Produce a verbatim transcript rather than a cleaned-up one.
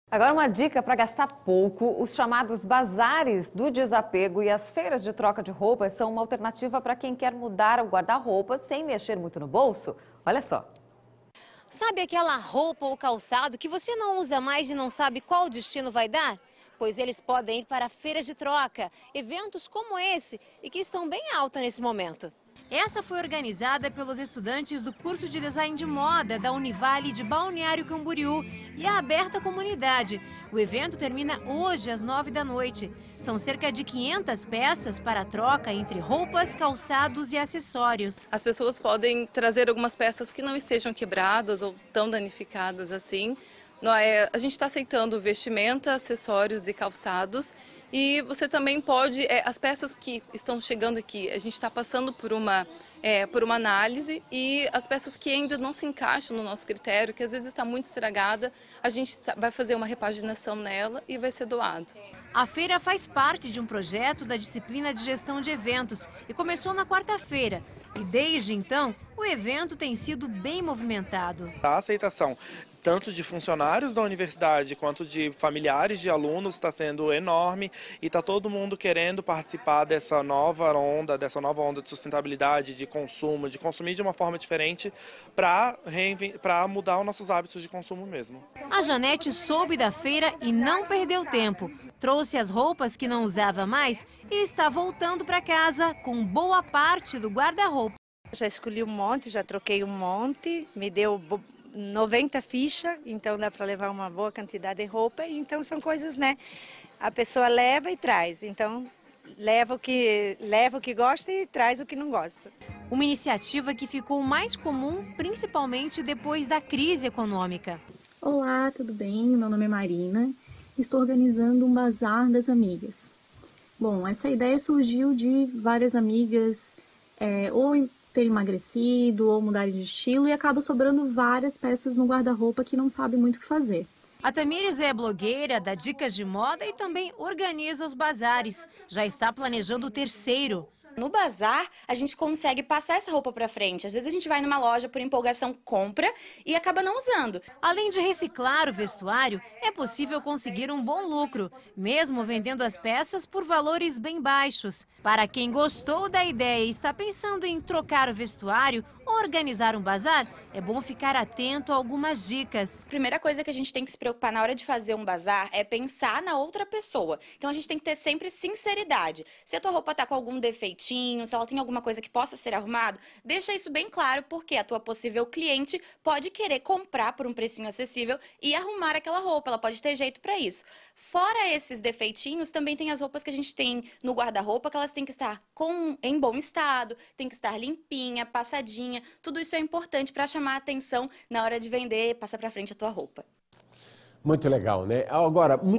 Agora uma dica para gastar pouco: os chamados bazares do desapego e as feiras de troca de roupas são uma alternativa para quem quer mudar o guarda-roupa sem mexer muito no bolso. Olha só. Sabe aquela roupa ou calçado que você não usa mais e não sabe qual destino vai dar? Pois eles podem ir para feiras de troca, eventos como esse e que estão bem alta nesse momento. Essa foi organizada pelos estudantes do curso de design de moda da Univale de Balneário Camboriú e é aberta à comunidade. O evento termina hoje às nove da noite. São cerca de quinhentas peças para troca entre roupas, calçados e acessórios. As pessoas podem trazer algumas peças que não estejam quebradas ou tão danificadas assim. A gente está aceitando vestimenta, acessórios e calçados, e você também pode, é, as peças que estão chegando aqui, a gente está passando por uma, é, por uma análise, e as peças que ainda não se encaixam no nosso critério, que às vezes está muito estragada, a gente vai fazer uma repaginação nela e vai ser doado. A feira faz parte de um projeto da disciplina de gestão de eventos e começou na quarta-feira. E desde então, o evento tem sido bem movimentado. A aceitação tanto de funcionários da universidade quanto de familiares de alunos está sendo enorme e está todo mundo querendo participar dessa nova onda, dessa nova onda de sustentabilidade, de consumo, de consumir de uma forma diferente para para mudar os nossos hábitos de consumo mesmo. A Janete soube da feira e não perdeu tempo. Trouxe as roupas que não usava mais e está voltando para casa com boa parte do guarda-roupa. Já escolhi um monte, já troquei um monte, me deu noventa fichas, então dá para levar uma boa quantidade de roupa. Então são coisas, né? A pessoa leva e traz. Então leva o que leva o que gosta e traz o que não gosta. Uma iniciativa que ficou mais comum, principalmente depois da crise econômica. Olá, tudo bem? Meu nome é Marina. Estou organizando um bazar das amigas. Bom, essa ideia surgiu de várias amigas é, ou terem emagrecido ou mudarem de estilo e acaba sobrando várias peças no guarda-roupa que não sabe muito o que fazer. A Tamires é blogueira, dá dicas de moda e também organiza os bazares. Já está planejando o terceiro. No bazar, a gente consegue passar essa roupa para frente. Às vezes a gente vai numa loja por empolgação, compra e acaba não usando. Além de reciclar o vestuário, é possível conseguir um bom lucro, mesmo vendendo as peças por valores bem baixos. Para quem gostou da ideia e está pensando em trocar o vestuário ou organizar um bazar, é bom ficar atento a algumas dicas. A primeira coisa que a gente tem que se preocupar na hora de fazer um bazar é pensar na outra pessoa. Então a gente tem que ter sempre sinceridade. Se a tua roupa está com algum defeitinho, se ela tem alguma coisa que possa ser arrumado, deixa isso bem claro, porque a tua possível cliente pode querer comprar por um precinho acessível e arrumar aquela roupa. Ela pode ter jeito para isso. Fora esses defeitinhos, também tem as roupas que a gente tem no guarda-roupa, que elas têm que estar com, em bom estado, tem que estar limpinha, passadinha. Tudo isso é importante para chamar a atenção na hora de vender, passar para frente a tua roupa. Muito legal, né? Agora,